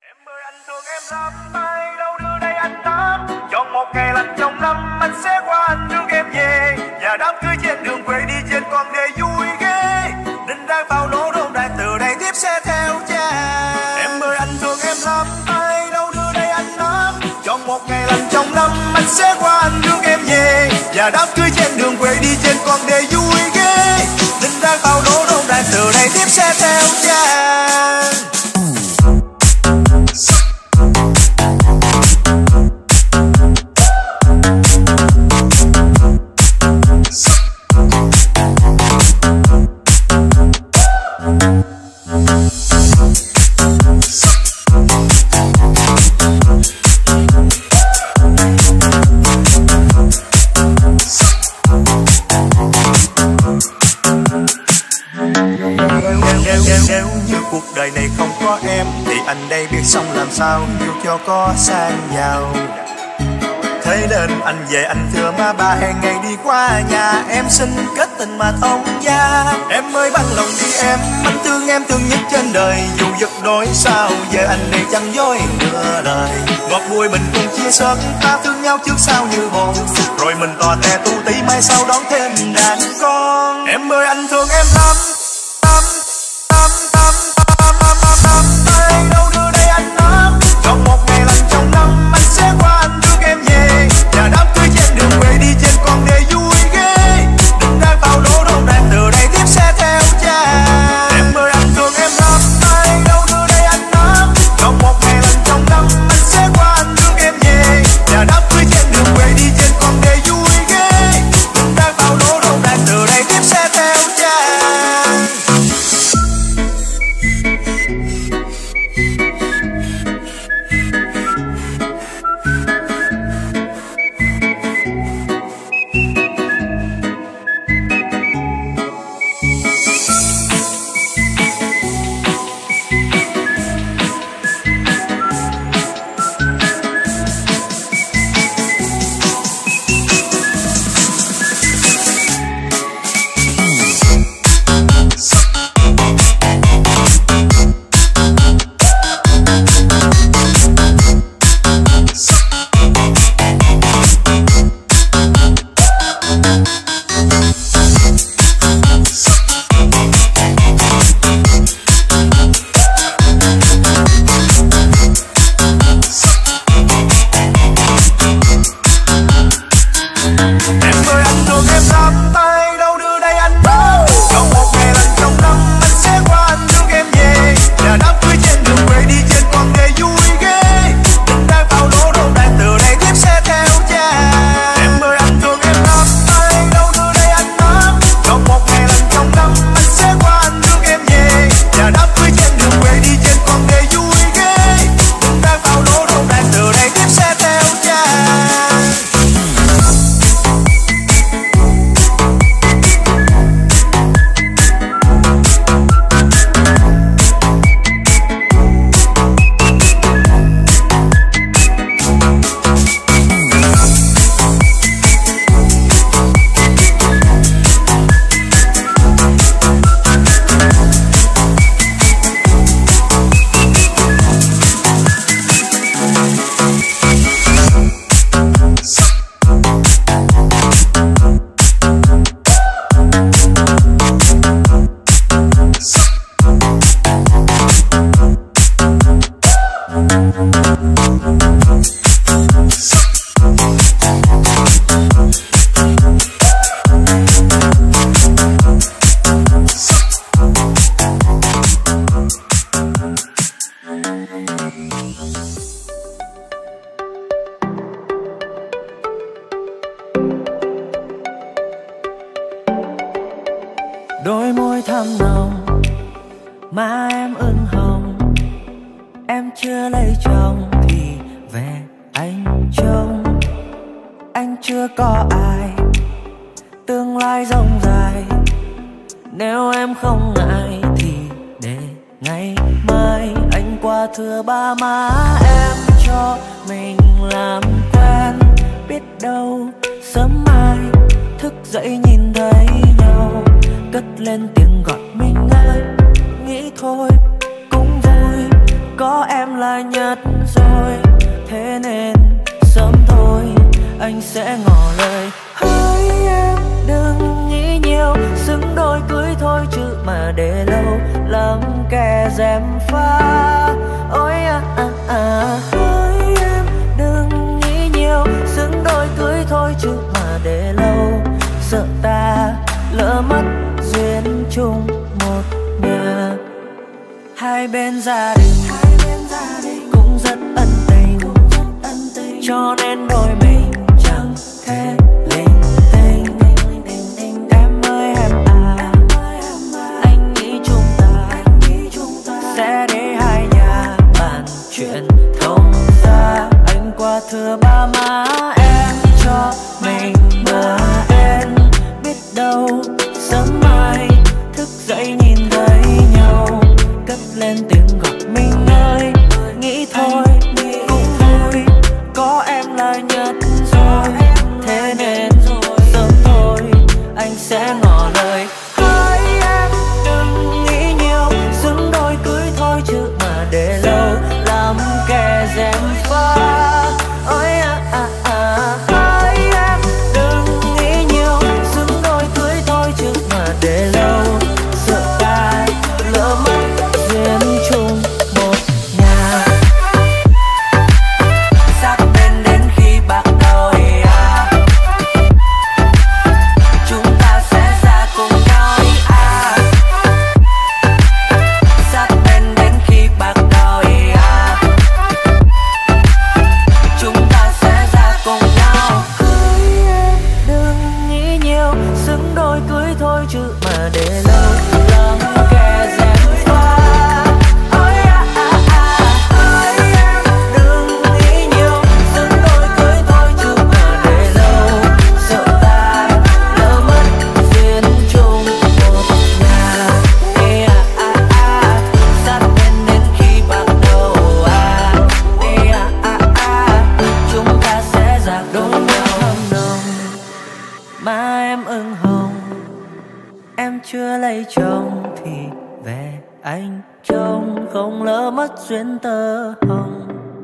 Em ơi anh thương em lắm, ai đâu đưa đây anh tám. Chọn một ngày lành trong năm, anh sẽ qua anh rước em về. Và đám cưới trên đường quê đi trên con đê vui ghê. Đinh đang pháo nổ rộn ràng, từ đây tiếp sẽ theo cha. Em ơi anh thương em lắm, ai đâu đưa đây anh tám. Chọn một ngày lành trong năm, anh sẽ qua anh rước em về. Và đám cưới trên đường quê đi trên con đê vui ghê. Đinh đang pháo nổ rộn ràng, từ đây tiếp sẽ theo cha. Nếu như cuộc đời này không có em thì anh đây biết sống làm sao yêu cho có sang giàu. Thế nên anh về anh thưa má ba hẹn ngày đi qua nhà em xin kết tình mà thông gia. Em ơi bằng lòng đi anh thương em thương nhất trên đời. Dù giật đôi sao về anh đây chẳng dối nửa đời. Ngọt bùi mình cùng chia sớt ta thương nhau trước sau như bồ. Rồi mình tò te tu tí mai sau đón thêm đàn con. Em ơi anh thương em lắm. Ai đâu đưa đây anh lắm. Chọn một ngày lành trong năm, anh sẽ qua anh rước em về. Và đám cưới trên đường quê đi trên con đê vui ghê. Đinh đang pháo nổ rộn ràng, từ đây tiếp sẽ theo cha. Em ơi anh thương em lắm. Ai đâu đưa đây anh lắm. Chọn một ngày lành trong năm, anh sẽ qua anh rước em về. Và đám cưới trên đường quê đi trên con đê vui ghê. Đinh đang pháo nổ rộn ràng, từ đây tiếp sẽ theo cha. Đôi môi thắm nồng, má em ửng hồng. Em chưa lấy chồng thì về anh trông. Anh chưa có ai, tương lai rộng dài. Nếu em không ngại thì để ngày mai anh qua thưa ba má em cho mình làm quen. Biết đâu sớm mai thức dậy nhìn thấy nhau, cất lên tiếng gọi mình ơi. Nghĩ thôi cũng vui, có em là nhất rồi. Thế nên sớm thôi anh sẽ ngỏ lời. Hỡi em đừng nghĩ nhiều, xứng đôi cưới thôi chứ mà để lâu lắm kẻ gièm pha. Ôi hỡi em đừng nghĩ nhiều, xứng đôi cưới thôi chứ mà để lâu sợ ta lỡ mất duyên chung một nhà. Hai bên gia đình cũng rất ân tình, cho nên đôi mình chẳng thể linh tinh. Em ơi em à, anh nghĩ chúng ta sẽ để hai nhà bàn chuyện thông ra. Anh qua thưa ba má em cho mình mơ đến, biết đâu sớm mai thức dậy nhìn thấy nhau, cất lên tiếng gọi mình ơi. Nghĩ thôi cũng vui, có em là nhất rồi. Thế nên sớm thôi anh sẽ ngỏ lời. Hỡi em đừng nghĩ nhiều, xứng đôi cưới thôi chứ mà để lâu làm kẻ gièm pha. Ôi hỡi em đừng nghĩ nhiều, xứng đôi cưới thôi chứ mà để lâu sợ ta lỡ mất duyên chung một nhà. Sát bên đến khi bạc đầu chúng ta sẽ ra cùng nhau Sát bên đến khi bạc đầu chúng ta sẽ ra cùng nhau. Hỡi em đừng nghĩ nhiều, xứng đôi cưới thôi chứ mà để lâu lắm kẻ gièm pha. Ôi hỡi em đừng nghĩ nhiều, xứng đôi cưới thôi chứ mà để lâu sợ ta lỡ mất duyên chung một nhà. Sát bên đến khi bạc đầu chúng ta sẽ ra đôi nhau thơm nồng. Má em ửng hồng, em chưa lấy chồng thì về anh trông không lỡ mất duyên tơ hồng.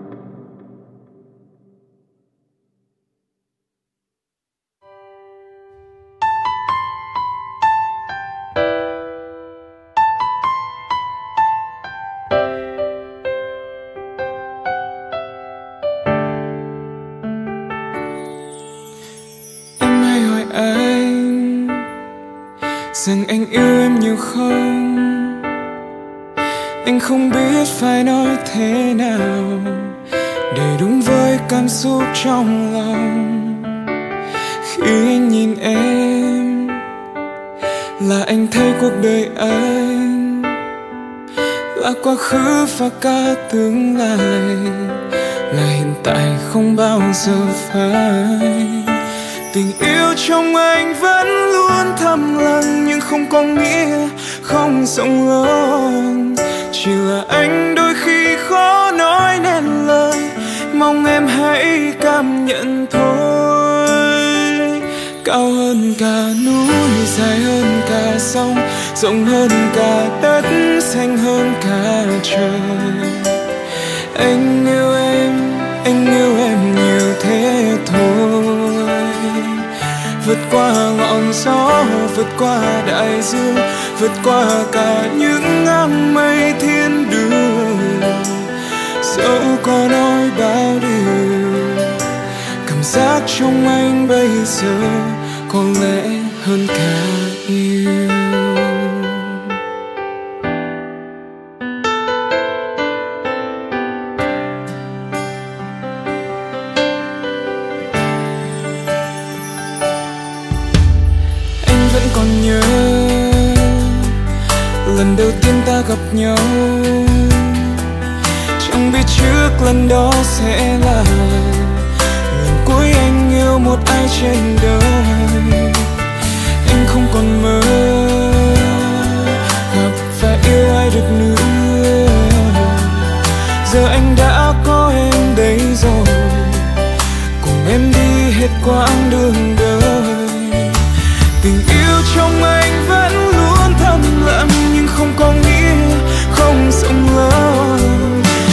Em hay hỏi anh rằng anh yêu em nhiều không. Anh không biết phải nói thế nào để đúng với cảm xúc trong lòng. Khi anh nhìn em là anh thấy cuộc đời anh là quá khứ và cả tương lai, là hiện tại không bao giờ phai. Tình yêu trong anh vẫn luôn thầm lặng, nhưng không có nghĩa không rộng lớn. Chỉ là anh đôi khi khó nói nên lời, mong em hãy cảm nhận thôi. Cao hơn cả núi, dài hơn cả sông, rộng hơn cả đất, xanh hơn cả trời. Anh yêu em nhiều thế thôi. Vượt qua ngọn gió, vượt qua đại dương, vượt qua cả những áng mây thiên đường. Dẫu có nói bao điều, cảm giác trong anh bây giờ có lẽ hơn cả yêu. Còn nhớ lần đầu tiên ta gặp nhau, chẳng biết trước lần đó sẽ là lần cuối anh yêu một ai trên đời. Anh không còn mơ gặp và yêu ai được nữa. Giờ anh đã có em đây rồi, cùng em đi hết quãng đường đời. Tình yêu trong anh vẫn luôn thầm lặng, nhưng không có nghĩa không rộng lớn.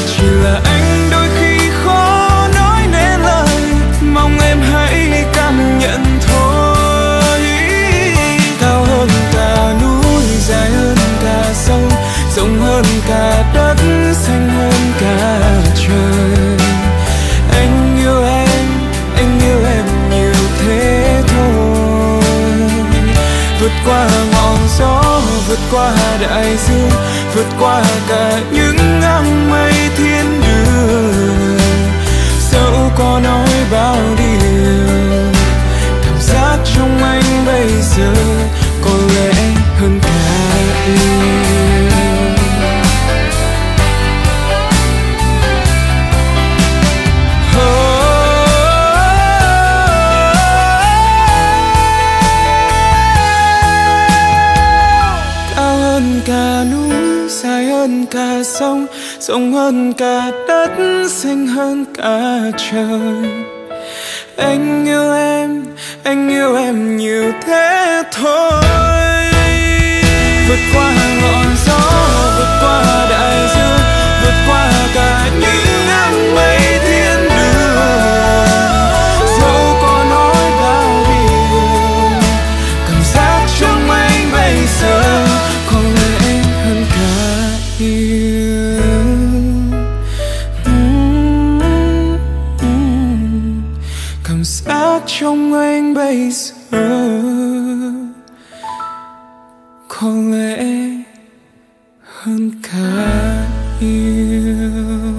vượt qua cả những áng mây thiên đường. Dẫu có nói bao điều, cảm giác trong anh bây giờ có lẽ hơn cả yêu. Cả núi dài hơn cả sông, rộng hơn cả đất, xanh hơn cả trời. Anh yêu em nhiều thế thôi. Vượt qua ngọn gió, vượt qua đại dương, vượt qua cả những áng mây thiên đường. Dẫu có nói bao điều, cảm giác trong anh bây giờ có lẽ hơn cả yêu. Cảm giác trong anh bây giờ có lẽ hơn cả yêu.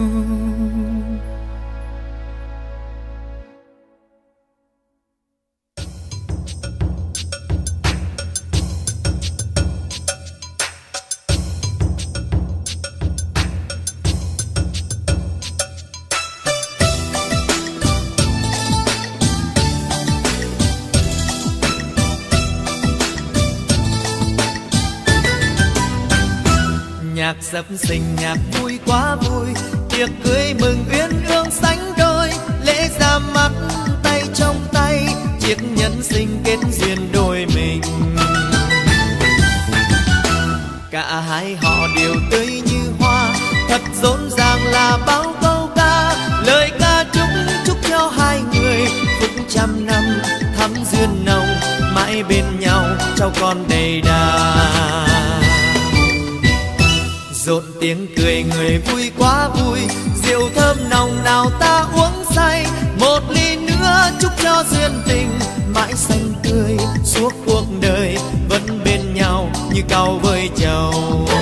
Nhạc dập dình nhạc vui quá vui, tiệc cưới mừng uyên ương sánh đôi, lễ ra mắt tay trong tay, chiếc nhẫn sinh kết duyên đôi mình. Cả hai họ đều tươi như hoa, thật rộn ràng là bao câu ca, lời ca chúc cho hai người phúc trăm năm thắm duyên nồng, mãi bên nhau cháu con đầy đà. Rộn tiếng cười người vui quá vui, rượu thơm nồng nào ta uống say, một ly nữa chúc cho duyên tình mãi xanh tươi suốt cuộc đời, vẫn bên nhau như cau với trầu.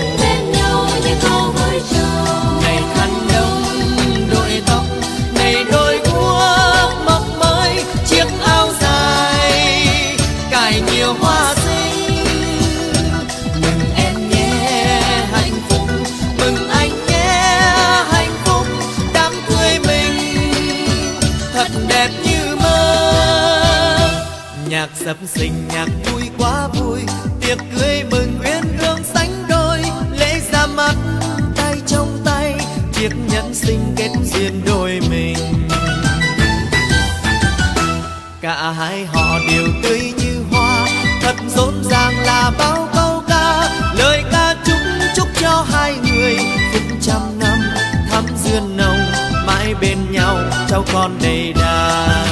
Ngày khăn đông đội tóc, ngày đôi guốc mọc mới chiếc áo dài cài nhiều hoa xinh. Mừng em nhé hạnh phúc, mừng anh nhé hạnh phúc, đám cưới mình thật đẹp như mơ. Nhạc dập dình nhạc vui quá vui, tiệc cưới mừng uyên ương sánh đôi, lễ ra mắt tay trong tay, chiếc nhẫn sinh kết duyên đôi mình. Cả hai họ đều tươi như hoa, thật rộn ràng là bao câu ca, lời ca chúc cho hai người phúc trăm năm thắm duyên nồng, mãi bên nhau cháu con đầy đàn.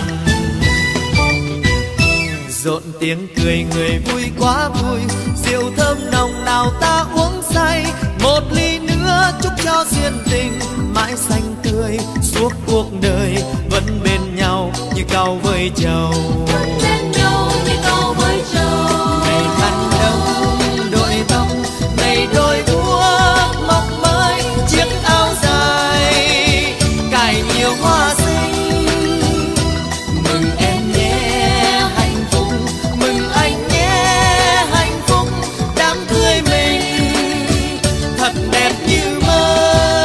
Rộn tiếng cười người vui quá vui, rượu thơm nồng nào ta uống say, một ly nữa chúc cho duyên tình mãi xanh tươi suốt cuộc đời, vẫn bên nhau như cau với trầu. Ngày khăn đông đội tóc, ngày đôi guốc mọc mới chiếc áo dài cài nhiều hoa xinh. Mừng em nhé hạnh phúc, mừng anh nhé hạnh phúc, đám cưới mình thật đẹp như mơ.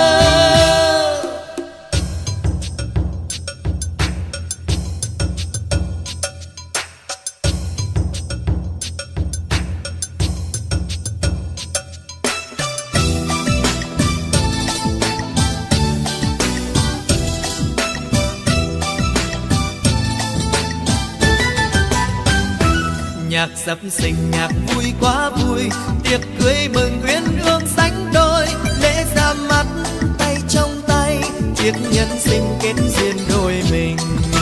Nhạc dập dình nhạc vui quá vui, tiệc cưới mừng uyên ương sánh đôi, lễ ra mắt tay trong tay, chiếc nhẫn sinh kết duyên đôi mình.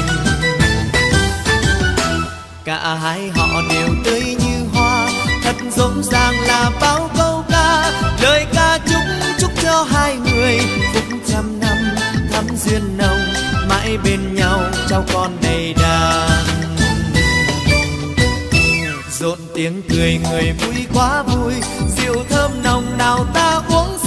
Cả hai họ đều tươi như hoa, thật rộn ràng là bao câu ca, lời ca chúc cho hai người phúc trăm năm thắm duyên nồng, mãi bên nhau cháu con đầy đàn. Rộn tiếng cười người vui quá vui, rượu thơm nồng nào ta uống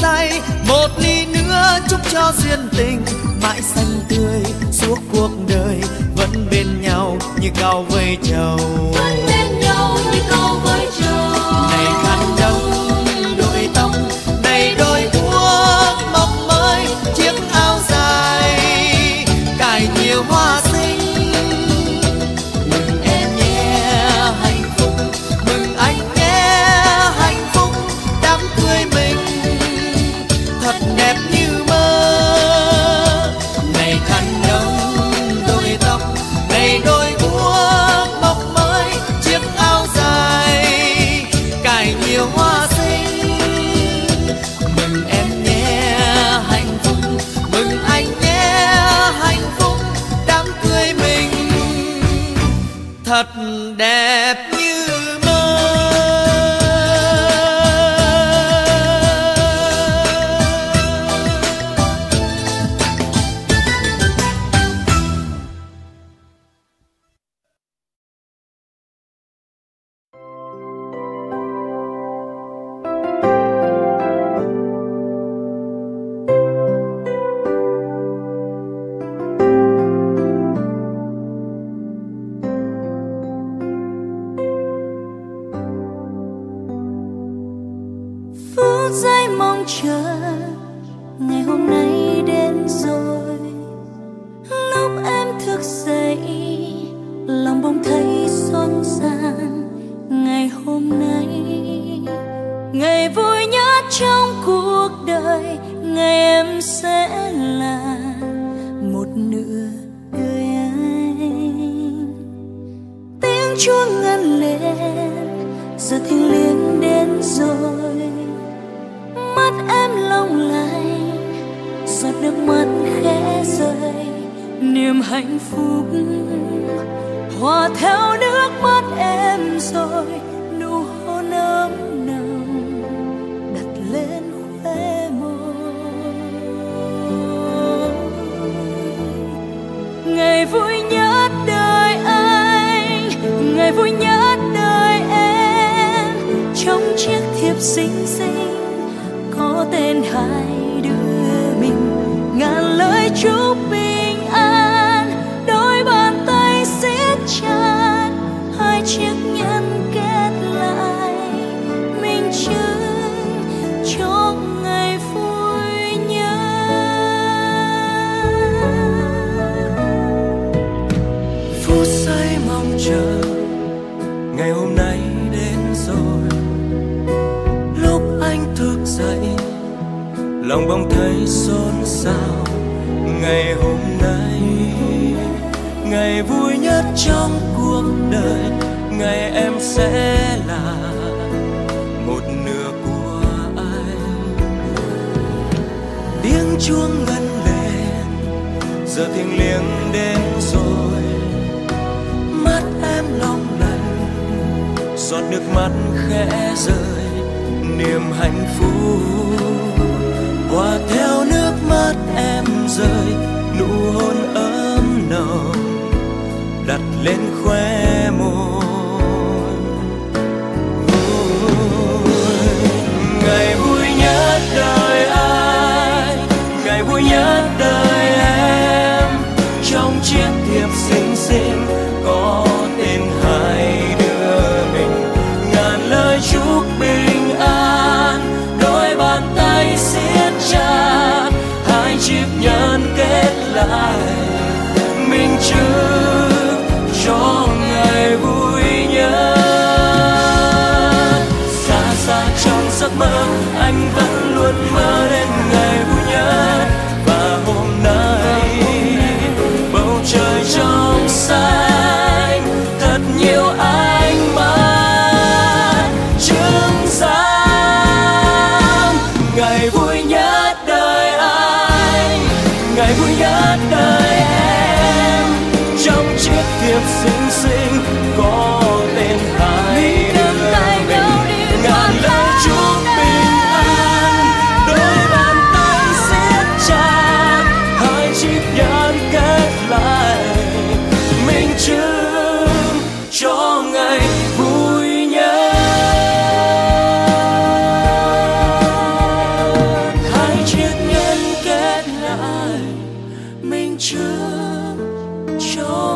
duyên tình mãi xanh tươi suốt cuộc đời, vẫn bên nhau như cao với trầu. Vẫn bên nhau như cao với trầu. Này khăn đông đôi tóc, này đôi guốc mọc mới, chiếc áo dài cài nhiều hoa xinh. Mừng em nhé hạnh phúc, mừng anh nhé hạnh phúc, đám cưới mình thật đẹp như mơ. Này khăn đông đôi tóc, này đôi guốc mọc mới, chiếc áo dài cài nhiều hoa xinh. Mừng em nhé hạnh phúc, mừng anh nhé hạnh phúc, đám cưới mình thật đẹp như mơ. Phút giây mong chờ ngày hôm nay đến rồi. Lúc em thức dậy lòng bỗng thấy xôn xang. Ngày hôm nay ngày vui nhất trong cuộc đời, ngày em sẽ là một nửa đời anh. Tiếng chuông ngân lên giờ thiêng liêng đến rồi. Mắt em long lanh giọt nước mắt khẽ rơi. Niềm hạnh phúc hòa theo nước mắt em rồi. Nụ hôn ấm nồng đặt lên khóe môi. Ngày vui nhất đời anh, ngày vui nhất đời em. Trong chiếc thiệp xinh xinh có tên hai đứa mình, ngàn lời chúc bình an. Đôi bàn tay siết chặt, hai chiếc nhẫn kết lại, minh chứng cho ngày vui nhất. Phút giây mong chờ ngày hôm nay đến rồi. Lúc anh thức dậy lòng bỗng thấy xôn xao. Ngày hôm nay ngày vui nhất trong cuộc đời, ngày em sẽ là một nửa của anh. Tiếng chuông ngân lên giờ thiêng liêng đến rồi. Mắt em long lanh giọt nước mắt khẽ rơi. Niềm hạnh phúc hòa theo nước mắt em rơi. Nụ hôn ấm nồng đặt lên khóe môi. Ngày vui nhất đời anh, ngày vui nhất đời em. Trong chiếc thiệp xinh xinh có tên hai đứa mình, ngàn lời chúc bình an. Đôi bàn tay siết chặt, hai chiếc nhẫn kết lại, minh chứng cho ngày vui nhất. Xa xa trong giấc mơ anh vẫn luôn mơ đến ngày vui nhất. Và hôm nay bầu trời trong xanh thật nhiều ánh mắt chứng giám. Ngày vui nhất đời anh, ngày vui nhất đời em. Trong chiếc thiệp xinh xinh có tên hai đứa mình, ngàn lời chúc bình an. Đôi bàn tay siết chặt, hai chiếc nhẫn kết lại, minh chứng cho ngày vui nhất. Hai chiếc nhẫn kết lại. chờ cho